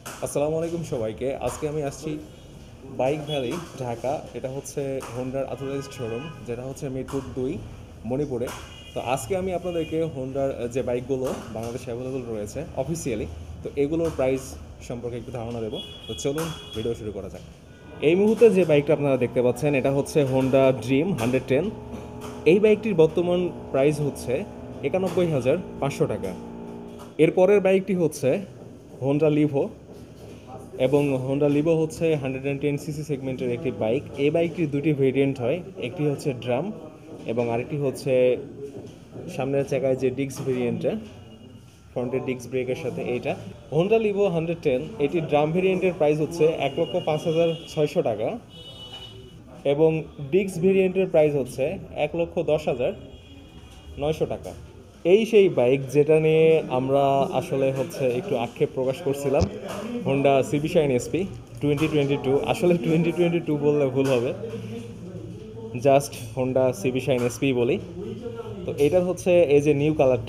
আসসালামু আলাইকুম সবাইকে। আজকে আমি আসছি বাইক ভ্যালি, ঢাকা। এটা হচ্ছে হোন্ডার অথরাইজড শোরুম, যেটা হচ্ছে মিরপুর 2 মণিপুরে। তো আজকে আমি আপনাদেরকে হোন্ডার যে বাইকগুলো বাংলাদেশে অ্যাভেলেবল রয়েছে অফিসিয়ালি, তো এগুলোর প্রাইস সম্পর্কে একটু ধারণা দেবো। তো চলুন ভিডিও শুরু করা যাক। এই মুহূর্তে যে বাইকটা আপনারা দেখতে পাচ্ছেন এটা হচ্ছে হোন্ডা ড্রিম 110। এই বাইকটির বর্তমান প্রাইস হচ্ছে 91,500 টাকা। এরপরের বাইকটি হচ্ছে হোন্ডা লিভো, এবং হোন্ডা লিভো হচ্ছে 110 সিসি সেগমেন্টের একটি বাইক। এই বাইকটির দুটি ভেরিয়েন্ট হয়, একটি হচ্ছে ড্রাম এবং আরেকটি হচ্ছে সামনের চাকায় যে ডিস্ক ভেরিয়েন্টে, ফ্রন্টের ডিস্ক ব্রেকের সাথে। এইটা হোন্ডা লিভো 110, এটি ড্রাম ভেরিয়েন্টের প্রাইস হচ্ছে 1,05,600 টাকা এবং ডিস্ক ভেরিয়েন্টের প্রাইস হচ্ছে 1,10,900 টাকা। এই সেই বাইক যেটা নিয়ে আমরা আসলে হচ্ছে একটু আক্ষেপ প্রকাশ করছিলাম, হোন্ডা সিবি শাইন এসপি 2022। আসলে 2022 বললে ভুল হবে, just Honda CB Shine SP বলি। তো এটার হচ্ছে এই যে নিউ কালারটা,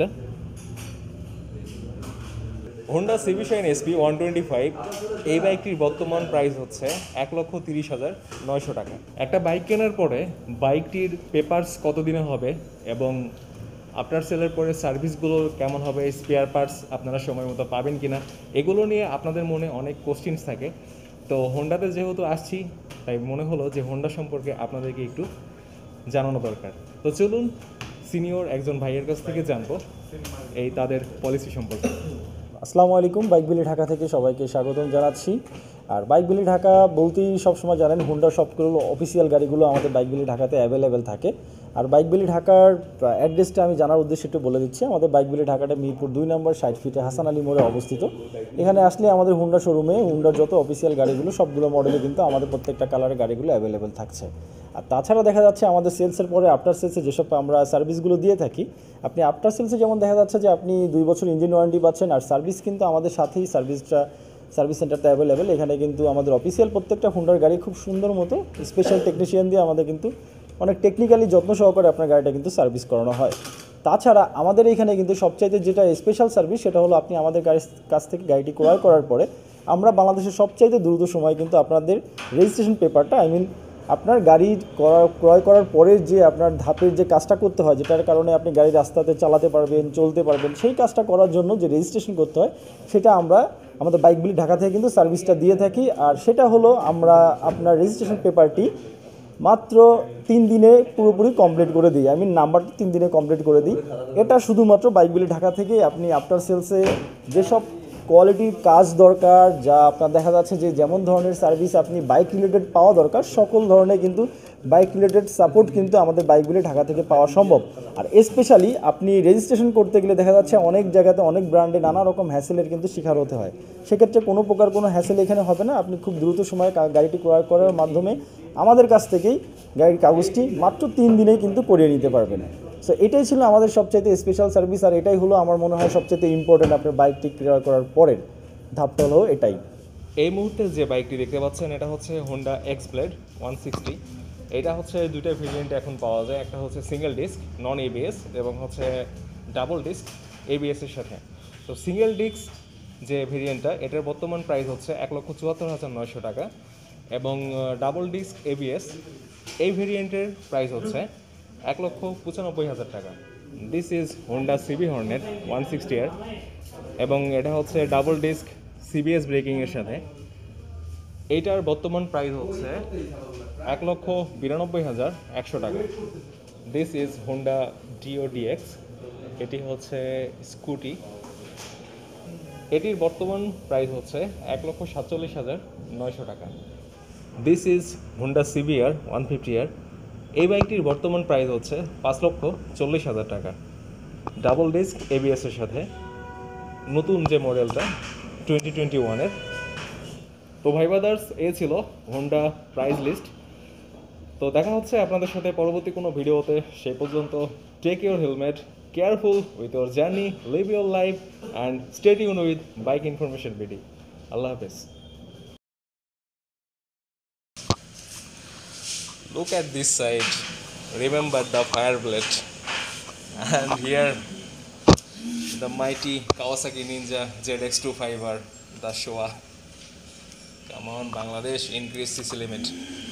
হোন্ডা সিবি শাইন এসপি 125। এই বাইকটির বর্তমান প্রাইস হচ্ছে 1,30,900 টাকা। একটা বাইক কেনার পরে বাইকটির পেপারস কতদিনে হবে এবং আফটার সেলের পরে সার্ভিসগুলো কেমন হবে, স্পেয়ার পার্টস আপনারা সময় মতো পাবেন কিনা, এগুলো নিয়ে আপনাদের মনে অনেক কোশ্চেন্স থাকে। তো হোন্ডাতে যেহেতু আসছি, তাই মনে হলো যে হোন্ডা সম্পর্কে আপনাদেরকে একটু জানানো দরকার। তো চলুন সিনিয়র একজন ভাইয়ের কাছ থেকে জানবো এই তাদের পলিসি সম্পর্কে। আসসালামু আলাইকুম, বাইক বিলি ঢাকা থেকে সবাইকে স্বাগতম জানাচ্ছি। আর বাইক বিলি ঢাকা বলতেই সবসময় জানেন হোন্ডা সবগুলো অফিসিয়াল গাড়িগুলো আমাদের বাইক বিলি ঢাকাতে অ্যাভেলেবেল থাকে। আর বাইক বিলি ঢাকার অ্যাড্রেসটা আমি জানার উদ্দেশ্যে একটু বলে দিচ্ছি। আমাদের বাইক বিলি ঢাকাটা মিরপুর 2 নম্বর 60 ফিটে হাসান আলী মোড়ে অবস্থিত। এখানে আসলে আমাদের হোন্ডা শোরুমে হোন্ডার যত অফিসিয়াল গাড়িগুলো সবগুলো মডেলে কিন্তু আমাদের প্রত্যেকটা কালারের গাড়িগুলো অ্যাভেলেবেল থাকছে। আর তাছাড়া দেখা যাচ্ছে আমাদের সেলসের পরে আফটার সেলসে যেসব আমরা সার্ভিসগুলো দিয়ে থাকি, আপনি আফটার সেলসে যেমন দেখা যাচ্ছে যে আপনি 2 বছর ইঞ্জিন ওয়ারেন্টি পাচ্ছেন। আর সার্ভিস কিন্তু আমাদের সাথেই সার্ভিস সেন্টারটা অ্যাভেলেবেল। এখানে কিন্তু আমাদের অফিসিয়াল প্রত্যেকটা হোন্ডার গাড়ি খুব সুন্দর মতো স্পেশাল টেকনিশিয়ান দিয়ে আমাদের কিন্তু অনেক টেকনিক্যালি যত্ন সহকারে আপনার গাড়িটা কিন্তু সার্ভিস করানো হয়। তাছাড়া আমাদের এখানে কিন্তু সবচাইতে যেটা স্পেশাল সার্ভিস সেটা হলো আপনি আমাদের গাড়ির কাছ থেকে গাড়িটি ক্রয় করার পরে আমরা বাংলাদেশের সবচাইতে দ্রুত সময় কিন্তু আপনাদের রেজিস্ট্রেশন পেপারটা আপনার গাড়ি ক্রয় করার পরে যে আপনার ধাপের যে কাজটা করতে হয়, যেটার কারণে আপনি গাড়ি রাস্তাতে চালাতে পারবেন, চলতে পারবেন, সেই কাজটা করার জন্য যে রেজিস্ট্রেশন করতে হয় সেটা আমরা আমাদের বাইকগুলি ঢাকা থেকে কিন্তু সার্ভিসটা দিয়ে থাকি। আর সেটা হলো আমরা আপনার রেজিস্ট্রেশন পেপারটি মাত্র 3 দিনে পুরোপুরি কমপ্লিট করে দিই। নাম্বারটি 3 দিনে কমপ্লিট করে দিই। এটা শুধুমাত্র বাইকগুলি ঢাকা থেকে আপনি আফটার সেলসে যেসব কোয়ালিটির কাজ দরকার, যা আপনার দেখা যাচ্ছে যে যেমন ধরনের সার্ভিস আপনি বাইক রিলেটেড পাওয়া দরকার, সকল ধরনের কিন্তু বাইক রিলেটেড সাপোর্ট কিন্তু আমাদের বাইকগুলি ঢাকা থেকে পাওয়া সম্ভব। আর স্পেশালি আপনি রেজিস্ট্রেশন করতে গেলে দেখা যাচ্ছে অনেক জায়গাতে অনেক ব্র্যান্ডে নানা রকম হ্যাসেলের কিন্তু শিকার হতে হয়। সেক্ষেত্রে কোনো প্রকার কোনো হ্যাসেল এখানে হবে না। আপনি খুব দ্রুত সময়ে গাড়িটি ক্রয় করার মাধ্যমে আমাদের কাছ থেকেই গাড়ির কাগজটি মাত্র 3 দিনেই কিন্তু করিয়ে নিতে পারবেন। সো এটাই ছিল আমাদের সবচাইতে স্পেশাল সার্ভিস। আর এটাই হলো আমার মনে হয় সবচাইতে ইম্পর্টেন্ট আপনার বাইকটি ক্রয় করার পরের ধাপটা হলো এটাই। এই মুহূর্তে যে বাইকটি দেখতে পাচ্ছেন এটা হচ্ছে হোন্ডা এক্স ব্লেড 160। এটা হচ্ছে দুইটা ভেরিয়েন্টে এখন পাওয়া যায়, একটা হচ্ছে সিঙ্গেল ডিস্ক নন এবিএস এবং হচ্ছে ডাবল ডিস্ক এবিএস এর সাথে। তো সিঙ্গেল ডিস্ক যে ভেরিয়েন্টটা, এটার বর্তমান প্রাইস হচ্ছে 1,74,900 টাকা এবং ডাবল ডিস্ক এবিএস এই ভেরিয়েন্টের প্রাইস হচ্ছে 1,95,000 টাকা। This is Honda CB Hornet 160 এর এবং এটা হচ্ছে ডাবল ডিস্ক সিবিএস ব্রেকিংয়ের সাথে। এইটার বর্তমান প্রাইস হচ্ছে 1,92,100 টাকা। দিস ইজ হোন্ডা ডিওডিএক্স, এটি হচ্ছে স্কুটি। এটির বর্তমান প্রাইস হচ্ছে 1,47,900 টাকা। দিস ইজ হোন্ডা সিবিআর 150 এর। এই বাইকটির বর্তমান প্রাইস হচ্ছে 5,40,000 টাকা, ডাবল ডিস্ক এবিএসের সাথে, নতুন যে মডেলটা 2021-এর। তো ভাই ব্রাদার্স, এ ছিল হোন্ডা প্রাইস লিস্ট। তো দেখা হচ্ছে আপনাদের সাথে পরবর্তী কোনো ভিডিওতে। সেই পর্যন্ত take your helmet, careful with your journey, live your life and stay tune with bike information BD. আল্লাহ হাফেজ। Look at this side. Remember the fire blade. And here the mighty Kawasaki Ninja ZX25R, the Showa. Come on, Bangladesh, increase CC limit.